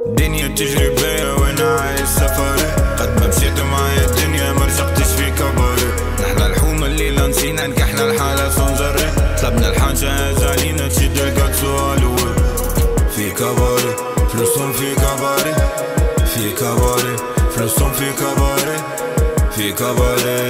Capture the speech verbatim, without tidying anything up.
الدنيا بتجري بيا وانا عايش سفري، قد ما مشيت معايا الدنيا مرزقتش في كباري. نحنا الحومة الليلة نسينا نكحنا الحالة صنجري، طلبنا الحاجة زالينا تشد القد سؤال في كباري فلوسهم في كباري، في كباري فلوسهم في كباري، في كباري